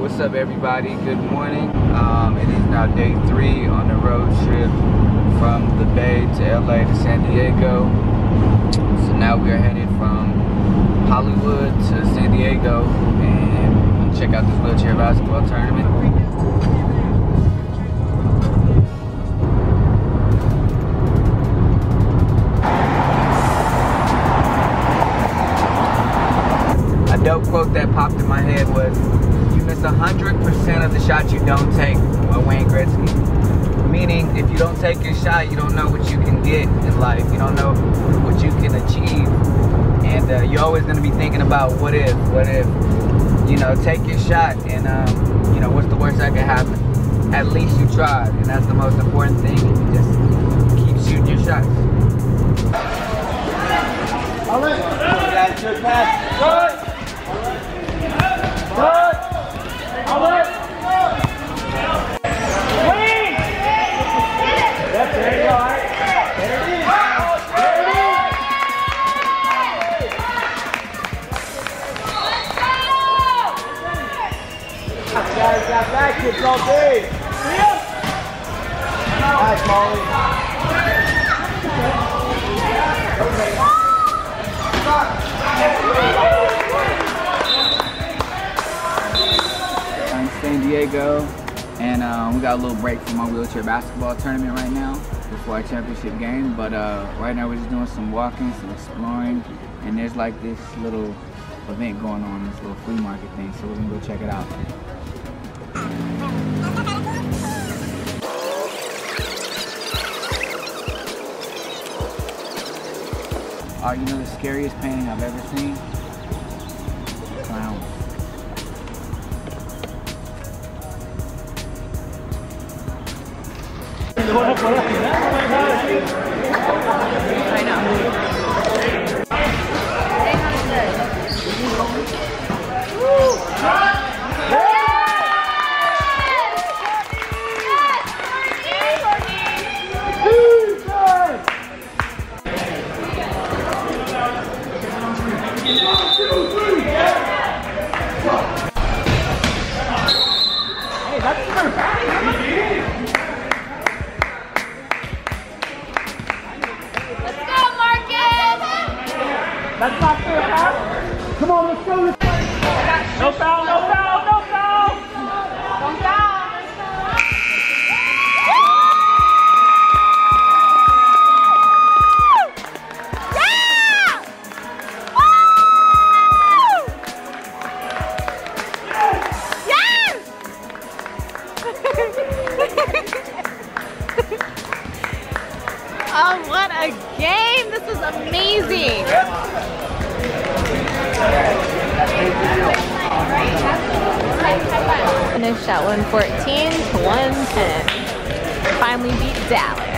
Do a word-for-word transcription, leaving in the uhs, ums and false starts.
What's up, everybody? Good morning. Um, it is now day three on the road trip from the Bay to L A to San Diego. So now we are headed from Hollywood to San Diego and check out this wheelchair basketball tournament. A dope quote that popped in my head was, "You miss one hundred percent of the shots you don't take," by Wayne Gretzky. Meaning, if you don't take your shot, you don't know what you can get in life. You don't know what you can achieve. And uh, you're always going to be thinking about what if, what if. You know, take your shot and, um, you know, what's the worst that could happen? At least you tried. And that's the most important thing. You just keep shooting your shots. All right. That's good pass. Good. Good. All right. Wait. That's there you go. There it is. There it is. Guys, got that kid, go big. Nice, Molly. I'm in San Diego, and um, we got a little break from our wheelchair basketball tournament right now before our championship game. But uh, right now we're just doing some walking, some exploring, and there's like this little event going on, this little flea market thing. So we're gonna go check it out. Oh, you know the scariest painting I've ever seen? Clown. I know. That's not fair, huh? Come on, let's go. Let's go. No foul, no foul, no foul. Don't foul. Yeah! Woo! Yes! Oh, what a game! This is amazing. Finished at one fourteen to one ten. Finally beat Dallas.